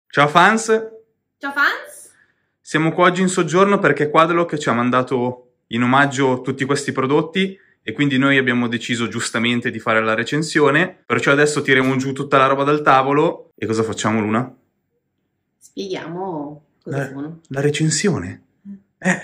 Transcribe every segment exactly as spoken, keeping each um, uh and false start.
Ciao fans! Ciao fans! Siamo qua oggi in soggiorno perché Quadlock ci ha mandato in omaggio tutti questi prodotti e quindi noi abbiamo deciso giustamente di fare la recensione, perciò adesso tiriamo giù tutta la roba dal tavolo e cosa facciamo, Luna? Spieghiamo cosa La, sono. la recensione? Eh...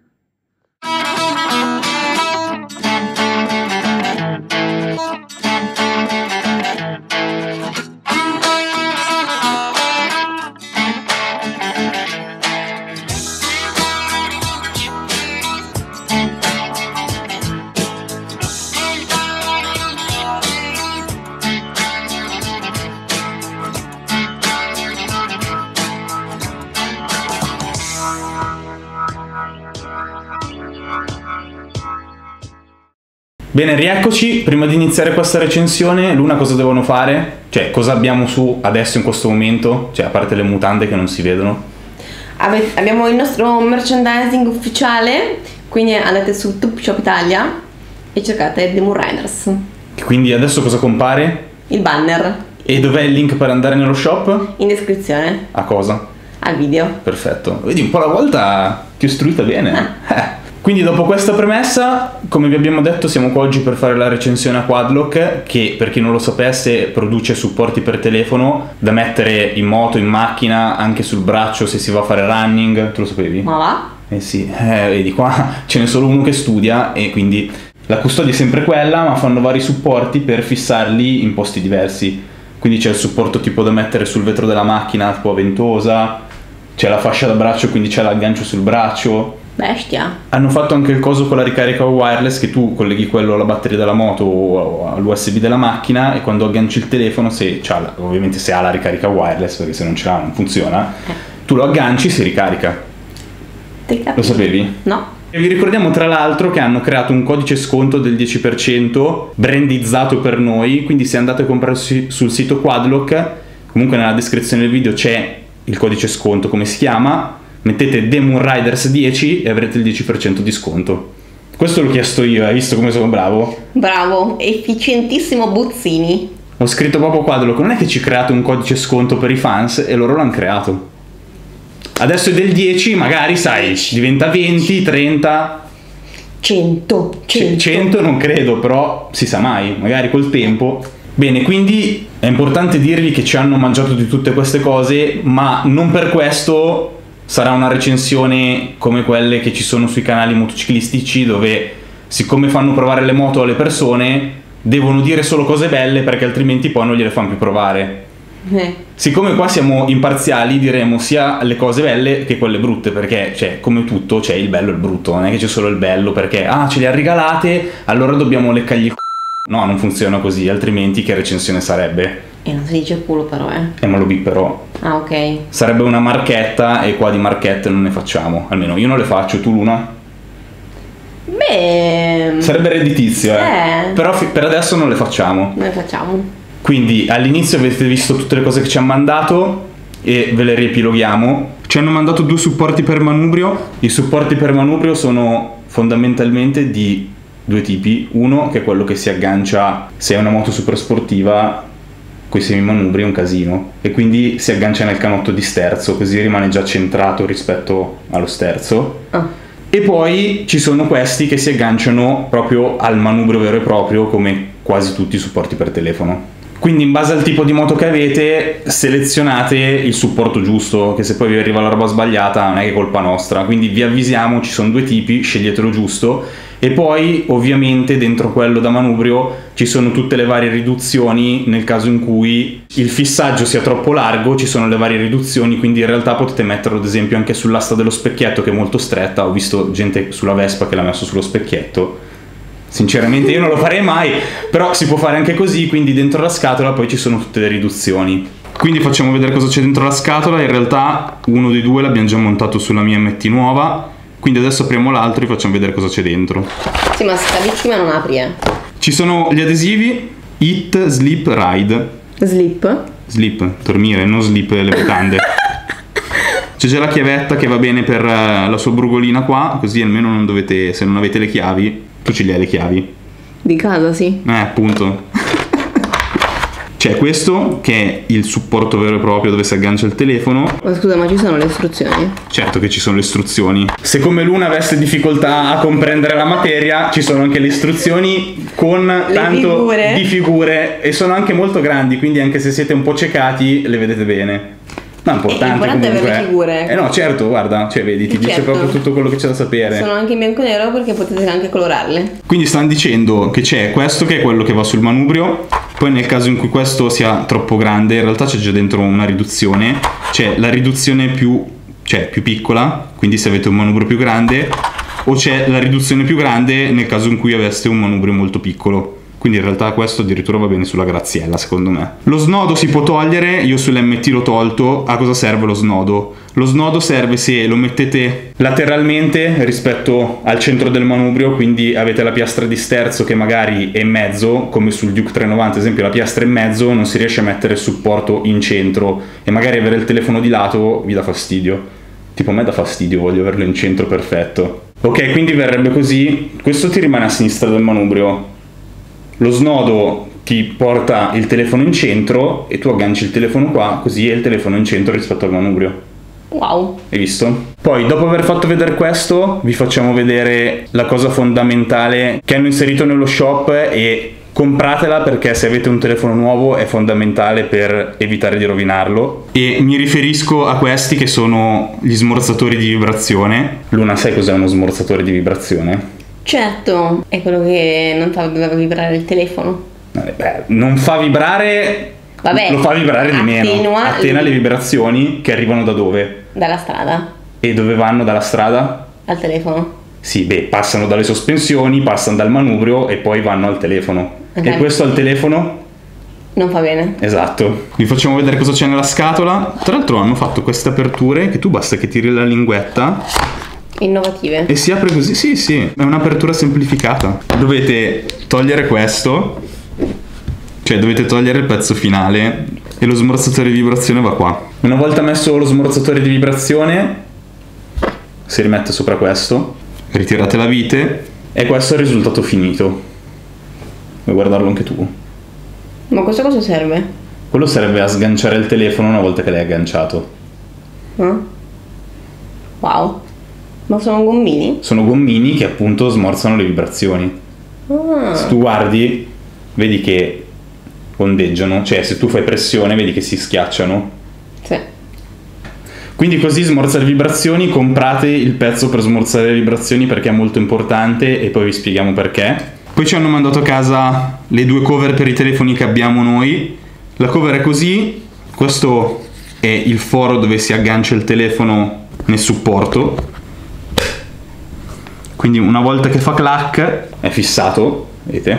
Bene, rieccoci. Prima di iniziare questa recensione, Luna, cosa devono fare? Cioè, cosa abbiamo su adesso in questo momento? Cioè, a parte le mutande che non si vedono. Ave- abbiamo il nostro merchandising ufficiale, quindi andate su Top Shop Italia e cercate The Moon Riders. Quindi adesso cosa compare? Il banner. E dov'è il link per andare nello shop? In descrizione. A cosa? Al video. Perfetto. Vedi, un po' alla volta ti ho istruita bene. Eh. Quindi dopo questa premessa, come vi abbiamo detto, siamo qua oggi per fare la recensione a Quadlock, che per chi non lo sapesse produce supporti per telefono da mettere in moto, in macchina, anche sul braccio se si va a fare running. Tu lo sapevi? Ma va? Eh sì, eh, vedi qua ce n'è solo uno che studia e quindi la custodia è sempre quella, ma fanno vari supporti per fissarli in posti diversi. Quindi c'è il supporto tipo da mettere sul vetro della macchina, tipo a ventosa, c'è la fascia da braccio, quindi c'è l'aggancio sul braccio. Bestia. Hanno fatto anche il coso con la ricarica wireless, che tu colleghi quello alla batteria della moto o all'U S B della macchina e quando agganci il telefono, se c'ha la, ovviamente se ha la ricarica wireless, perché se non ce l'ha non funziona, Eh. tu lo agganci e si ricarica. Te capi? Lo sapevi? No. E vi ricordiamo tra l'altro che hanno creato un codice sconto del dieci per cento brandizzato per noi, quindi se andate a comprare sul sito Quadlock, comunque nella descrizione del video c'è il codice sconto, come si chiama, mettete The Moon Riders dieci e avrete il dieci per cento di sconto. Questo l'ho chiesto io, hai visto come sono bravo? Bravo, efficientissimo Buzzini. Ho scritto proprio Quadlock, non è che ci create un codice sconto per i fans e loro l'hanno creato. Adesso è del dieci, magari sai, diventa venti, trenta, cento, cento. cento non credo, però si sa mai, magari col tempo. Bene, quindi è importante dirvi che ci hanno mangiato di tutte queste cose, ma non per questo sarà una recensione come quelle che ci sono sui canali motociclistici, dove siccome fanno provare le moto alle persone devono dire solo cose belle perché altrimenti poi non gliele fanno più provare. Eh. Siccome qua siamo imparziali, diremo sia le cose belle che quelle brutte, perché cioè, come tutto c'è il bello e il brutto, non è che c'è solo il bello perché ah ce le ha regalate allora dobbiamo leccargli il c***o. No, non funziona così, altrimenti che recensione sarebbe? E non si dice culo però, eh. E me lo bipperò. Ah, ok. Sarebbe una marchetta e qua di marchette non ne facciamo, almeno io non le faccio, tu Luna? Beh... Sarebbe redditizio, eh. Eh. Però fi- per adesso non le facciamo. Noi facciamo. Quindi all'inizio avete visto tutte le cose che ci hanno mandato e ve le riepiloghiamo. Ci hanno mandato due supporti per manubrio. I supporti per manubrio sono fondamentalmente di due tipi. Uno che è quello che si aggancia se è una moto super sportiva, con i semimanubri è un casino, e quindi si aggancia nel canotto di sterzo, così rimane già centrato rispetto allo sterzo. Ah. E poi ci sono questi che si agganciano proprio al manubrio vero e proprio, come quasi tutti i supporti per telefono. Quindi in base al tipo di moto che avete selezionate il supporto giusto, che se poi vi arriva la roba sbagliata non è che è colpa nostra. Quindi vi avvisiamo, ci sono due tipi, sceglietelo giusto. E poi ovviamente dentro quello da manubrio ci sono tutte le varie riduzioni nel caso in cui il fissaggio sia troppo largo, ci sono le varie riduzioni, quindi in realtà potete metterlo ad esempio anche sull'asta dello specchietto che è molto stretta. Ho visto gente sulla Vespa che l'ha messo sullo specchietto. Sinceramente io non lo farei mai, però si può fare anche così, quindi dentro la scatola poi ci sono tutte le riduzioni. Quindi facciamo vedere cosa c'è dentro la scatola. In realtà uno dei due l'abbiamo già montato sulla mia M T nuova, quindi adesso apriamo l'altro e facciamo vedere cosa c'è dentro. Sì, ma se capisci ma non apri, eh. Ci sono gli adesivi Eat, Sleep, Ride. Sleep. Sleep, dormire, non sleep le mutande. C'è già la chiavetta che va bene per la sua brugolina qua, così almeno non dovete, se non avete le chiavi. Tu ce le hai le chiavi? Di casa, sì. Eh, appunto. C'è questo che è il supporto vero e proprio dove si aggancia il telefono. Ma scusa, ma ci sono le istruzioni? Certo che ci sono le istruzioni. Se come Luna avesse difficoltà a comprendere la materia, ci sono anche le istruzioni con le tanto figure. di figure e sono anche molto grandi, quindi anche se siete un po' ciecati le vedete bene. Ma è importante, è importante comunque. avere le figure. Eh no, certo, guarda, cioè vedi, ti Certo. dice proprio tutto quello che c'è da sapere. Sono anche in bianco e nero perché potete anche colorarle. Quindi stanno dicendo che c'è questo che è quello che va sul manubrio, poi nel caso in cui questo sia troppo grande, in realtà c'è già dentro una riduzione, c'è la riduzione più, cioè più piccola, quindi se avete un manubrio più grande, o c'è la riduzione più grande nel caso in cui aveste un manubrio molto piccolo. Quindi in realtà questo addirittura va bene sulla graziella, secondo me. Lo snodo si può togliere, io sull'M T l'ho tolto. A cosa serve lo snodo? Lo snodo serve se lo mettete lateralmente rispetto al centro del manubrio, quindi avete la piastra di sterzo che magari è in mezzo, come sul Duke trecentonovanta ad esempio la piastra è in mezzo, non si riesce a mettere il supporto in centro e magari avere il telefono di lato vi dà fastidio. Tipo a me dà fastidio, voglio averlo in centro perfetto. Ok, quindi verrebbe così, questo ti rimane a sinistra del manubrio. Lo snodo ti porta il telefono in centro e tu agganci il telefono qua, così è il telefono in centro rispetto al manubrio. Wow. Hai visto? Poi dopo aver fatto vedere questo vi facciamo vedere la cosa fondamentale che hanno inserito nello shop e compratela perché se avete un telefono nuovo è fondamentale per evitare di rovinarlo. E mi riferisco a questi che sono gli smorzatori di vibrazione. Luna, sai cos'è uno smorzatore di vibrazione? Certo, è quello che non fa vibrare il telefono. Beh, non fa vibrare, Vabbè, lo fa vibrare di meno. attenua Attena le- le vibrazioni che arrivano da dove? Dalla strada E dove vanno dalla strada? al telefono. Sì, beh, passano dalle sospensioni, passano dal manubrio e poi vanno al telefono. Ok. E questo al telefono? Non fa bene. Esatto. Vi facciamo vedere cosa c'è nella scatola. Tra l'altro hanno fatto queste aperture che tu basta che tiri la linguetta Innovative. e si apre così. Sì, sì, è un'apertura semplificata. Dovete togliere questo, cioè dovete togliere il pezzo finale e lo smorzatore di vibrazione va qua. Una volta messo lo smorzatore di vibrazione si rimette sopra questo, ritirate la vite e questo è il risultato finito. Vuoi guardarlo anche tu? Ma questo cosa serve? Quello serve a sganciare il telefono una volta che l'hai agganciato. Eh? Wow. Ma sono gommini? Sono gommini che appunto smorzano le vibrazioni. Ah. Se tu guardi, vedi che ondeggiano, cioè se tu fai pressione vedi che si schiacciano. Sì. Quindi così smorza le vibrazioni, comprate il pezzo per smorzare le vibrazioni perché è molto importante e poi vi spieghiamo perché. Poi ci hanno mandato a casa le due cover per i telefoni che abbiamo noi. La cover è così, questo è il foro dove si aggancia il telefono nel supporto. Quindi una volta che fa clac è fissato, vedete?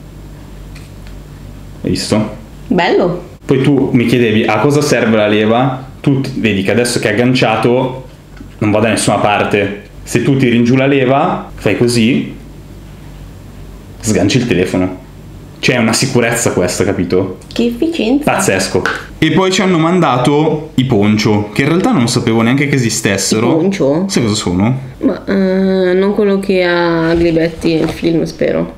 Hai visto? Bello. Poi tu mi chiedevi a cosa serve la leva, tu ti- vedi che adesso che è agganciato non va da nessuna parte. Se tu tiri in giù la leva, fai così, sganci il telefono. C'è una sicurezza questa, capito? Che efficienza. Pazzesco. E poi ci hanno mandato i poncho, che in realtà non sapevo neanche che esistessero. I poncho? Sai cosa sono? Ma eh, non quello che ha Glibetti nel film, spero.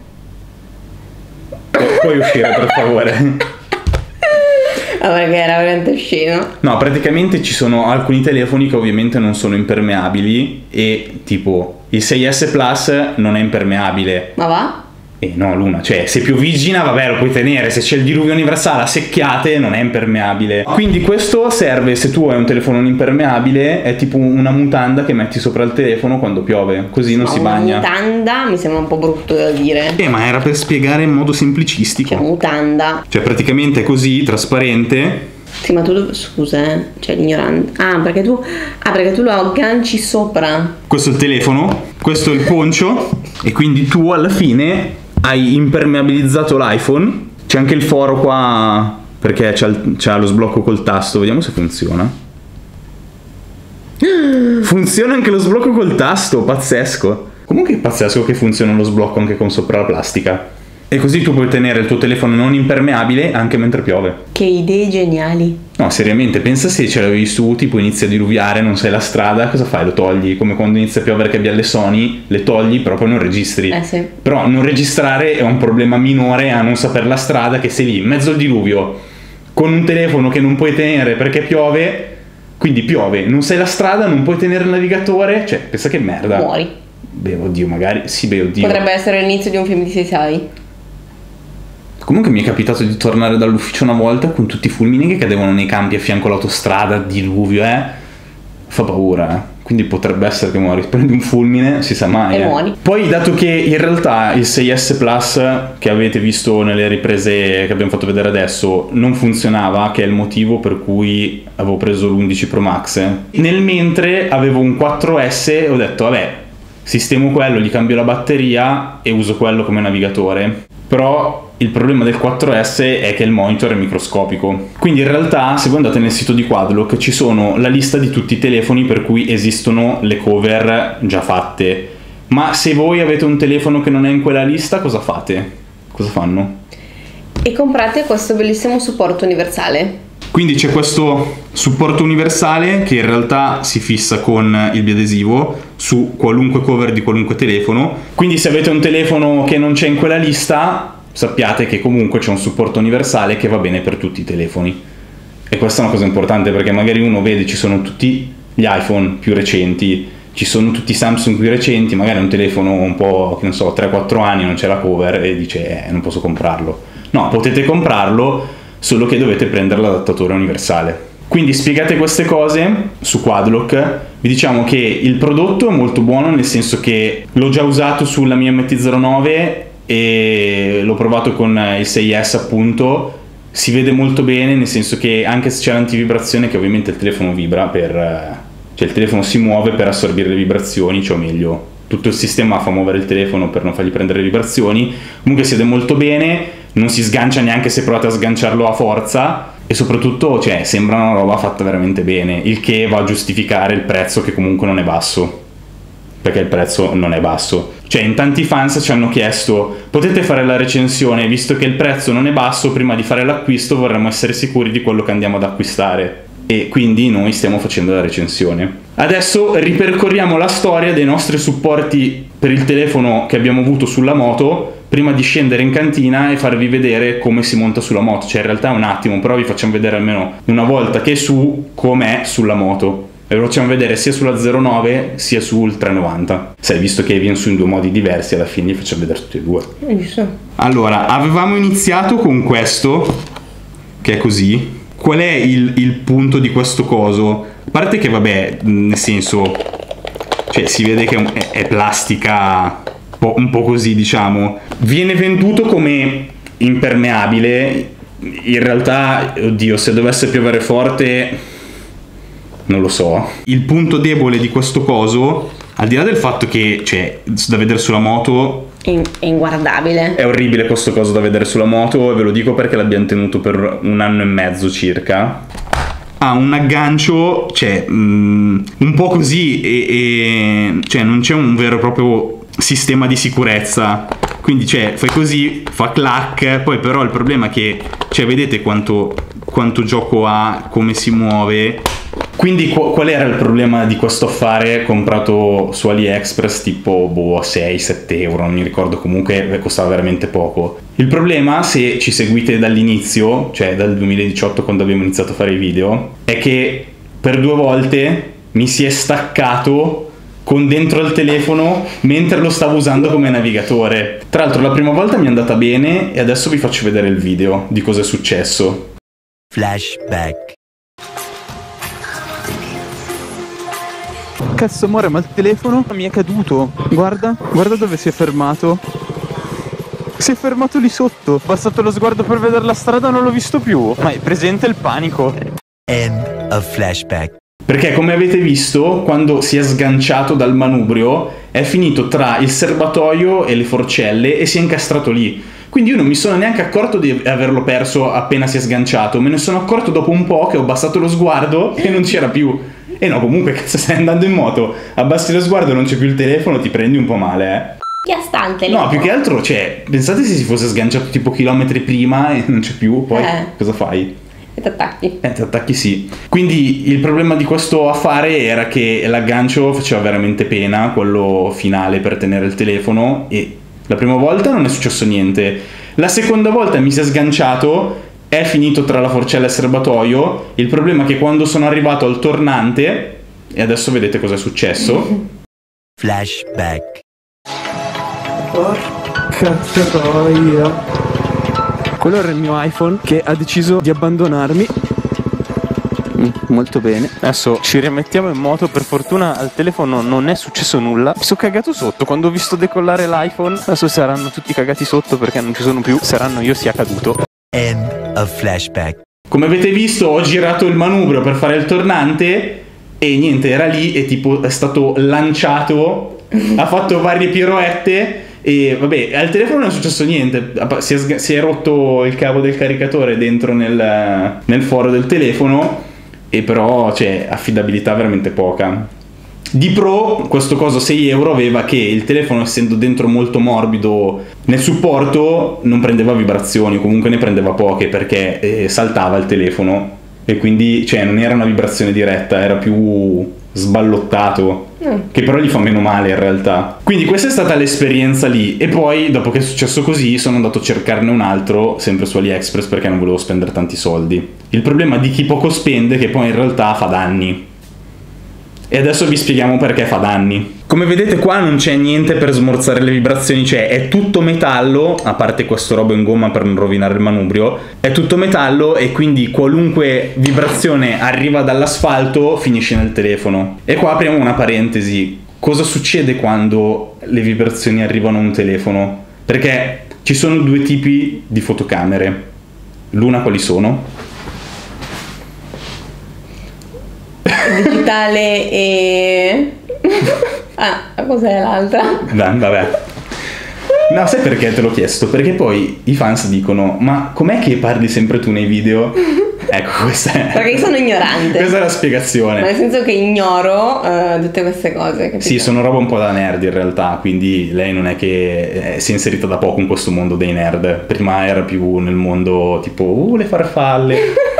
Puoi uscire per favore? Ah, perché era veramente osceno. No, praticamente ci sono alcuni telefoni che ovviamente non sono impermeabili e tipo il sei S Plus non è impermeabile. Ma va? Eh no, Luna, cioè se pioviggina vabbè lo puoi tenere, se c'è il diluvio universale a secchiate non è impermeabile. Quindi questo serve se tu hai un telefono non impermeabile, è tipo una mutanda che metti sopra il telefono quando piove, così non Ma si una bagna. mutanda mi sembra un po' brutto da dire. Eh, ma era per spiegare in modo semplicistico. Cioè, mutanda. Cioè praticamente è così, trasparente. Sì, ma tu dov- scusa, eh. Cioè, l'ignorante. Ah, perché tu. Ah, perché tu lo agganci sopra. Questo è il telefono, questo è il poncio e quindi tu alla fine hai impermeabilizzato l'iPhone. C'è anche il foro qua perché c'ha, il- c'ha lo sblocco col tasto, vediamo se funziona. Funziona anche lo sblocco col tasto, pazzesco. Comunque è pazzesco che funziona lo sblocco anche con sopra la plastica. E così tu puoi tenere il tuo telefono non impermeabile anche mentre piove. Che idee geniali. No, seriamente, pensa se ce l'avevi su, tipo inizia a diluviare, non sai la strada, cosa fai? Lo togli, come quando inizia a piovere che abbia le Sony, le togli però poi non registri. Eh sì. Però non registrare è un problema minore a non saper la strada, che sei lì in mezzo al diluvio, con un telefono che non puoi tenere perché piove, quindi piove, non sai la strada, non puoi tenere il navigatore, cioè pensa che merda. Muori. Beh, oddio, magari, sì, beh, oddio. Potrebbe essere l'inizio di un film di sei sei. Comunque mi è capitato di tornare dall'ufficio una volta con tutti i fulmini che cadevano nei campi a fianco all'autostrada, diluvio, eh. Fa paura, eh. Quindi potrebbe essere che muori. Prendi un fulmine, si sa mai. E eh. muori. Poi, dato che in realtà il sei S Plus che avete visto nelle riprese che abbiamo fatto vedere adesso non funzionava, che è il motivo per cui avevo preso l'undici Pro Max, nel mentre avevo un quattro S e ho detto, vabbè, sistemo quello, gli cambio la batteria e uso quello come navigatore. Però il problema del quattro S è che il monitor è microscopico. Quindi in realtà, se voi andate nel sito di Quadlock, ci sono la lista di tutti i telefoni per cui esistono le cover già fatte. Ma se voi avete un telefono che non è in quella lista, cosa fate? Cosa fanno? E comprate questo bellissimo supporto universale. Quindi c'è questo supporto universale che in realtà si fissa con il biadesivo su qualunque cover di qualunque telefono. Quindi se avete un telefono che non c'è in quella lista, sappiate che comunque c'è un supporto universale che va bene per tutti i telefoni. E questa è una cosa importante, perché magari uno vede ci sono tutti gli iPhone più recenti, ci sono tutti i Samsung più recenti, magari un telefono un po', che non so, tre quattro anni, non c'è la cover e dice eh, non posso comprarlo. No, potete comprarlo, solo che dovete prendere l'adattatore universale. Quindi spiegate queste cose su Quadlock. Vi diciamo che il prodotto è molto buono, nel senso che l'ho già usato sulla mia M T zero nove e l'ho provato con il sei S appunto. Si vede molto bene, nel senso che anche se c'è l'antivibrazione, che ovviamente il telefono vibra per, cioè il telefono si muove per assorbire le vibrazioni, cioè o meglio tutto il sistema fa muovere il telefono per non fargli prendere le vibrazioni. Comunque si vede molto bene, non si sgancia neanche se provate a sganciarlo a forza, e soprattutto cioè sembra una roba fatta veramente bene, il che va a giustificare il prezzo, che comunque non è basso, perché il prezzo non è basso. Cioè in tanti fans ci hanno chiesto potete fare la recensione, visto che il prezzo non è basso, prima di fare l'acquisto vorremmo essere sicuri di quello che andiamo ad acquistare, e quindi noi stiamo facendo la recensione. Adesso ripercorriamo la storia dei nostri supporti per il telefono che abbiamo avuto sulla moto, prima di scendere in cantina e farvi vedere come si monta sulla moto. Cioè in realtà è un attimo, però vi facciamo vedere almeno una volta che è su com'è sulla moto. E lo facciamo vedere sia sulla zero nove sia sul trecentonovanta. Sai, visto che viene su in due modi diversi, alla fine li facciamo vedere tutti e due. Allora, avevamo iniziato con questo, che è così. Qual è il, il punto di questo coso? A parte che, vabbè, nel senso, cioè si vede che è, è plastica un po' così, diciamo. Viene venduto come impermeabile. In realtà, oddio, se dovesse piovere forte, non lo so. Il punto debole di questo coso, al di là del fatto che, cioè, da vedere sulla moto è inguardabile, è orribile questo coso da vedere sulla moto, e ve lo dico perché l'abbiamo tenuto per un anno e mezzo circa. Ha un aggancio, cioè, mh, un po' così, e, e cioè non c'è un vero e proprio sistema di sicurezza. Quindi, cioè, fai così, fa clac, poi però il problema è che, cioè, vedete quanto, quanto gioco ha, come si muove. Quindi qual era il problema di questo affare comprato su AliExpress tipo boh, sei sette euro, non mi ricordo, comunque costava veramente poco. Il problema, se ci seguite dall'inizio, cioè dal duemiladiciotto quando abbiamo iniziato a fare i video, è che per due volte mi si è staccato con dentro il telefono mentre lo stavo usando come navigatore. Tra l'altro la prima volta mi è andata bene e adesso vi faccio vedere il video di cosa è successo. Flashback. Cazzo amore, ma il telefono mi è caduto. Guarda, guarda dove si è fermato. Si è fermato lì sotto. Ho passato lo sguardo per vedere la strada, non l'ho visto più. Ma è presente il panico. End of flashback. Perché come avete visto, quando si è sganciato dal manubrio è finito tra il serbatoio e le forcelle e si è incastrato lì. Quindi io non mi sono neanche accorto di averlo perso appena si è sganciato. Me ne sono accorto dopo un po' che ho abbassato lo sguardo e non c'era più. E no, comunque, cazzo, stai andando in moto, abbassi lo sguardo e non c'è più il telefono, ti prendi un po' male, eh. Chi sta il telefono? No, più che altro, cioè, pensate se si fosse sganciato tipo chilometri prima e non c'è più, poi Eh. cosa fai? E ti attacchi. Eh, ti attacchi sì. Quindi il problema di questo affare era che l'aggancio faceva veramente pena, quello finale per tenere il telefono, e la prima volta non è successo niente. La seconda volta mi si è sganciato è finito tra la forcella e il serbatoio. Il problema è che quando sono arrivato al tornante, e adesso vedete cosa è successo. Flashback. Porca troia. Quello era il mio iPhone che ha deciso di abbandonarmi. Mm, molto bene. Adesso ci rimettiamo in moto. Per fortuna al telefono non è successo nulla. Mi sono cagato sotto quando ho visto decollare l'iPhone. Adesso saranno tutti cagati sotto perché non ci sono più. Saranno io sia caduto. End of flashback. Come avete visto, ho girato il manubrio per fare il tornante e niente, era lì e tipo è stato lanciato, ha fatto varie piroette e vabbè, al telefono non è successo niente, si è, si è rotto il cavo del caricatore dentro nel, nel foro del telefono, e però c'è affidabilità veramente poca. Di pro, questo coso sei euro aveva che il telefono, essendo dentro molto morbido nel supporto, non prendeva vibrazioni, o comunque ne prendeva poche perché eh, saltava il telefono e quindi cioè non era una vibrazione diretta, era più sballottato, mm. che però gli fa meno male in realtà. Quindi questa è stata l'esperienza lì, e poi dopo che è successo così sono andato a cercarne un altro sempre su AliExpress perché non volevo spendere tanti soldi. Il problema di chi poco spende è che poi in realtà fa danni. E adesso vi spieghiamo perché fa danni. Come vedete qua non c'è niente per smorzare le vibrazioni, cioè è tutto metallo, a parte questo robo in gomma per non rovinare il manubrio, è tutto metallo e quindi qualunque vibrazione arriva dall'asfalto finisce nel telefono. E qua apriamo una parentesi. Cosa succede quando le vibrazioni arrivano a un telefono? Perché ci sono due tipi di fotocamere. L'una quali sono? Digitale e... ah, cos'è l'altra? Beh, vabbè. No, sai perché te l'ho chiesto? Perché poi i fans dicono: ma com'è che parli sempre tu nei video? Ecco, questa è... Perché io sono ignorante. Questa è la spiegazione. Nel senso che ignoro uh, tutte queste cose, capito? Sì, sono roba un po' da nerd in realtà, quindi lei non è che si è inserita da poco in questo mondo dei nerd. Prima era più nel mondo tipo, uh, le farfalle.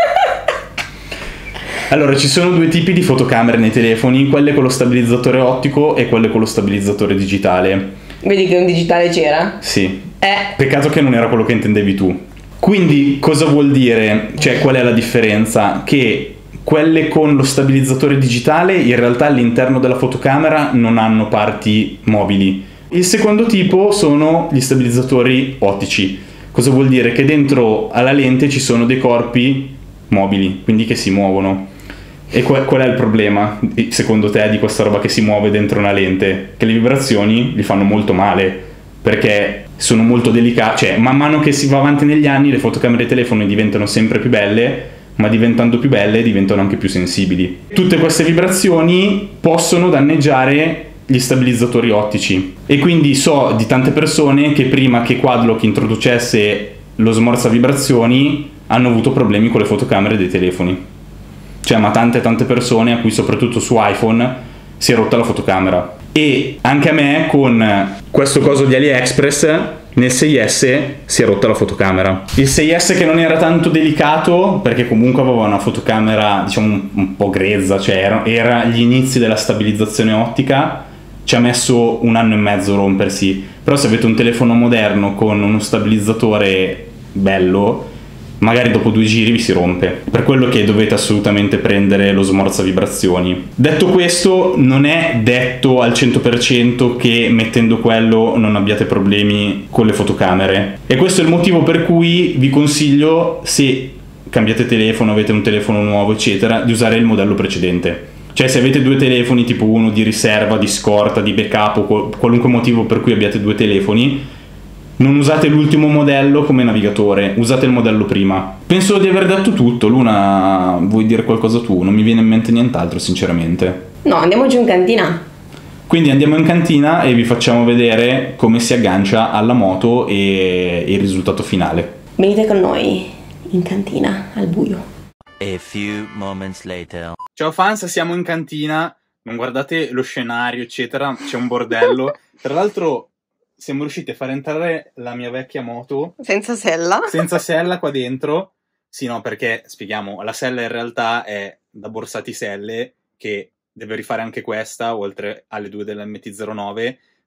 Allora, ci sono due tipi di fotocamere nei telefoni, quelle con lo stabilizzatore ottico e quelle con lo stabilizzatore digitale. Vedi che un digitale c'era? Sì. Eh. Peccato che non era quello che intendevi tu. Quindi cosa vuol dire? Cioè, qual è la differenza? Che quelle con lo stabilizzatore digitale in realtà all'interno della fotocamera non hanno parti mobili. Il secondo tipo sono gli stabilizzatori ottici. Cosa vuol dire? Che dentro alla lente ci sono dei corpi mobili, quindi che si muovono. E qual, qual è il problema, secondo te, di questa roba che si muove dentro una lente? Che le vibrazioni gli fanno molto male, perché sono molto delicate, cioè man mano che si va avanti negli anni le fotocamere dei telefoni diventano sempre più belle, ma diventando più belle diventano anche più sensibili. Tutte queste vibrazioni possono danneggiare gli stabilizzatori ottici, e quindi so di tante persone che prima che Quadlock introducesse lo smorza vibrazioni hanno avuto problemi con le fotocamere dei telefoni. Cioè, ma tante tante persone a cui soprattutto su iPhone si è rotta la fotocamera. E anche a me con questo coso di AliExpress nel sei S si è rotta la fotocamera. Il sei S che non era tanto delicato perché comunque aveva una fotocamera diciamo un, un po' grezza, cioè era, era gli inizi della stabilizzazione ottica, ci ha messo un anno e mezzo a rompersi. Però se avete un telefono moderno con uno stabilizzatore bello, magari dopo due giri vi si rompe, per quello che dovete assolutamente prendere lo smorza vibrazioni. Detto questo, non è detto al cento per cento che mettendo quello non abbiate problemi con le fotocamere, e questo è il motivo per cui vi consiglio, se cambiate telefono, avete un telefono nuovo eccetera, di usare il modello precedente. Cioè, se avete due telefoni, tipo uno di riserva, di scorta, di backup o qualunque motivo per cui abbiate due telefoni, non usate l'ultimo modello come navigatore, usate il modello prima. Penso di aver detto tutto. Luna, vuoi dire qualcosa tu? Non mi viene in mente nient'altro, sinceramente. No, andiamo giù in cantina. Quindi andiamo in cantina e vi facciamo vedere come si aggancia alla moto e il risultato finale. Venite con noi in cantina, al buio. A few moments later. Ciao fans, siamo in cantina. Non guardate lo scenario, eccetera. C'è un bordello. Tra l'altro siamo riusciti a far entrare la mia vecchia moto senza sella senza sella qua dentro. Sì, no, perché spieghiamo, la sella in realtà è da Borsati Selle, che deve rifare anche questa oltre alle due dell'M T zero nove,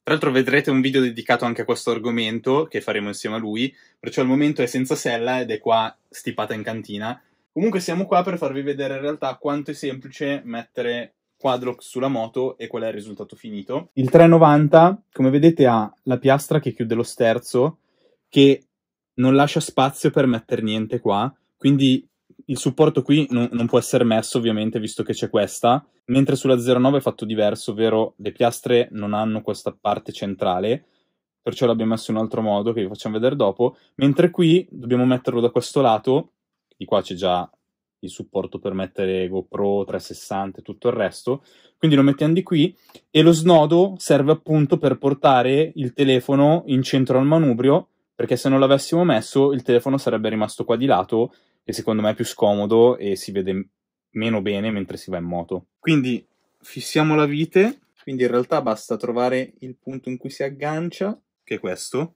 Tra l'altro vedrete un video dedicato anche a questo argomento che faremo insieme a lui, perciò al momento è senza sella ed è qua stipata in cantina. Comunque siamo qua per farvi vedere in realtà quanto è semplice mettere Quadlock sulla moto e qual è il risultato finito. Il trecentonovanta, come vedete, ha la piastra che chiude lo sterzo, che non lascia spazio per mettere niente qua, quindi il supporto qui non, non può essere messo ovviamente visto che c'è questa, mentre sulla zero nove è fatto diverso, ovvero le piastre non hanno questa parte centrale, perciò l'abbiamo messo in un altro modo che vi facciamo vedere dopo, mentre qui dobbiamo metterlo da questo lato, di qua c'è già il supporto per mettere GoPro, trecentosessanta e tutto il resto, quindi lo mettiamo di qui e lo snodo serve appunto per portare il telefono in centro al manubrio, perché se non l'avessimo messo il telefono sarebbe rimasto qua di lato e secondo me è più scomodo e si vede meno bene mentre si va in moto. Quindi fissiamo la vite, quindi in realtà basta trovare il punto in cui si aggancia, che è questo.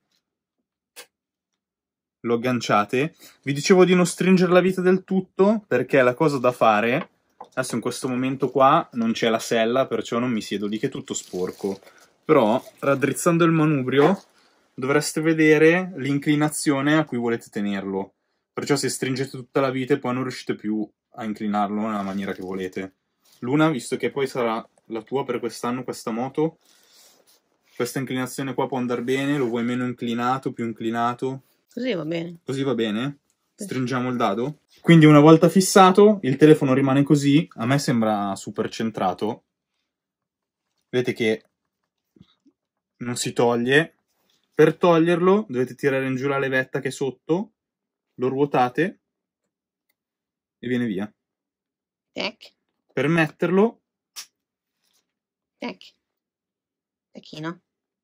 Lo agganciate. Vi dicevo di non stringere la vite del tutto perché la cosa da fare, adesso in questo momento qua non c'è la sella, perciò non mi siedo lì che è tutto sporco, però raddrizzando il manubrio dovreste vedere l'inclinazione a cui volete tenerlo, perciò se stringete tutta la vite poi non riuscite più a inclinarlo nella maniera che volete. Luna, visto che poi sarà la tua per quest'anno questa moto, questa inclinazione qua può andare bene, lo vuoi meno inclinato, più inclinato? Così va bene. Così va bene? Stringiamo il dado? Quindi una volta fissato, il telefono rimane così. A me sembra super centrato. Vedete che non si toglie. Per toglierlo dovete tirare in giù la levetta che è sotto, lo ruotate e viene via. Tac. Per metterlo... Tac. Tacchino.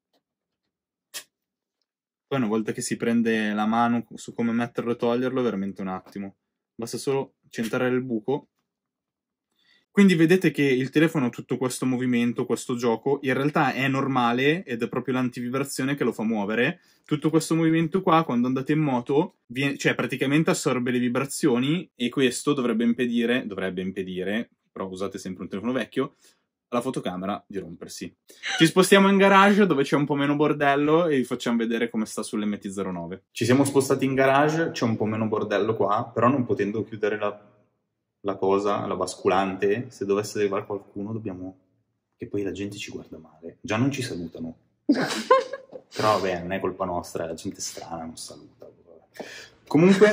Poi una volta che si prende la mano su come metterlo e toglierlo, è veramente un attimo. Basta solo centrare il buco. Quindi vedete che il telefono ha tutto questo movimento, questo gioco, in realtà è normale ed è proprio l'antivibrazione che lo fa muovere. Tutto questo movimento qua, quando andate in moto, viene, cioè praticamente assorbe le vibrazioni e questo dovrebbe impedire, dovrebbe impedire, però usate sempre un telefono vecchio, alla fotocamera di rompersi. Ci spostiamo in garage dove c'è un po' meno bordello e vi facciamo vedere come sta sull'M T zero nove. Ci siamo spostati in garage, c'è un po' meno bordello qua, però non potendo chiudere la, la cosa, la basculante, se dovesse arrivare qualcuno dobbiamo... che poi la gente ci guarda male. Già non ci salutano. Però vabbè, non è colpa nostra, la gente è strana, non saluta. Comunque...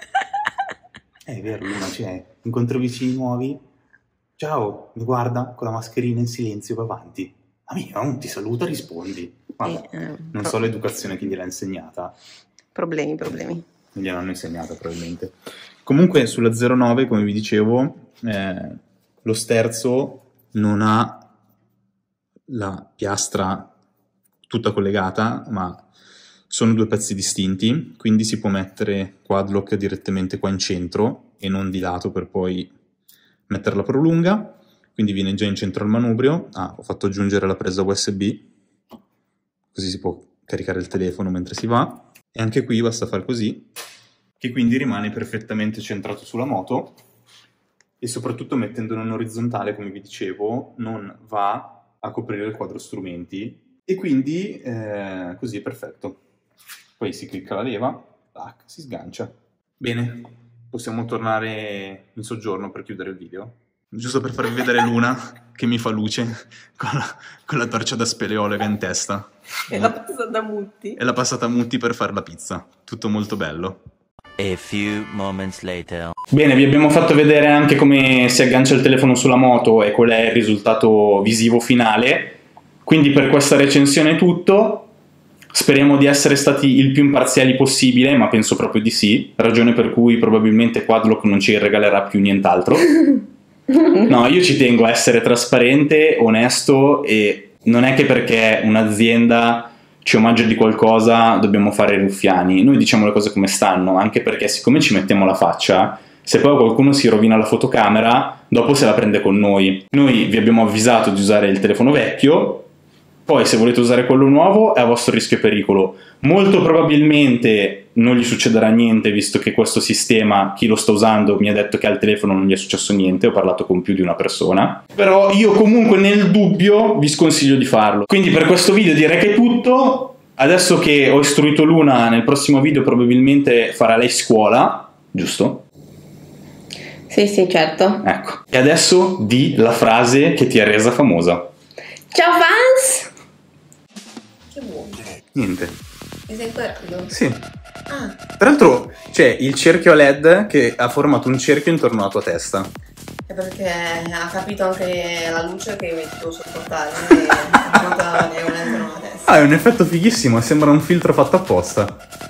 è vero, Luna, cioè, incontro vicini nuovi... Ciao, mi guarda con la mascherina in silenzio va avanti. Amico, non ti saluta, rispondi. Guarda, eh, eh, non so l'educazione che gliel'ha insegnata. Problemi, problemi. Non gliel'hanno insegnata probabilmente. Comunque sulla zero nove, come vi dicevo, eh, lo sterzo non ha la piastra tutta collegata, ma sono due pezzi distinti, quindi si può mettere Quadlock direttamente qua in centro e non di lato per poi mettere la prolunga, quindi viene già in centro al manubrio. Ah, ho fatto aggiungere la presa U S B, così si può caricare il telefono mentre si va, e anche qui basta fare così, che quindi rimane perfettamente centrato sulla moto, e soprattutto mettendolo in orizzontale, come vi dicevo, non va a coprire il quadro strumenti, e quindi eh, così è perfetto. Poi si clicca la leva, tac, si sgancia. Bene. Possiamo tornare in soggiorno per chiudere il video? Giusto per farvi vedere Luna che mi fa luce con la, con la torcia da speleologa in testa. E la passata Mutti. E la passata Mutti per fare la pizza. Tutto molto bello. A few moments later. Bene, vi abbiamo fatto vedere anche come si aggancia il telefono sulla moto e qual è il risultato visivo finale. Quindi per questa recensione è tutto. Speriamo di essere stati il più imparziali possibile, ma penso proprio di sì, ragione per cui probabilmente Quadlock non ci regalerà più nient'altro. No, io ci tengo a essere trasparente, onesto, e non è che perché un'azienda ci omaggia di qualcosa dobbiamo fare i ruffiani. Noi diciamo le cose come stanno, anche perché siccome ci mettiamo la faccia, se poi qualcuno si rovina la fotocamera, dopo se la prende con noi. Noi vi abbiamo avvisato di usare il telefono vecchio, Poi se volete usare quello nuovo è a vostro rischio e pericolo. Molto probabilmente non gli succederà niente, visto che questo sistema, chi lo sta usando mi ha detto che al telefono non gli è successo niente, ho parlato con più di una persona. Però io comunque nel dubbio vi sconsiglio di farlo. Quindi per questo video direi che è tutto. Adesso che ho istruito Luna, nel prossimo video probabilmente farà lei scuola, giusto? Sì, sì, certo. Ecco. E adesso di la frase che ti ha resa famosa. Ciao fans! Che vuoi? Niente. Mi stai inquadrando? Sì. Ah, Tra l'altro c'è il cerchio a led che ha formato un cerchio intorno alla tua testa. è perché ha capito anche la luce che mi devo sopportare e è venuta diagonalmente nella testa. Ah, è un effetto fighissimo, sembra un filtro fatto apposta.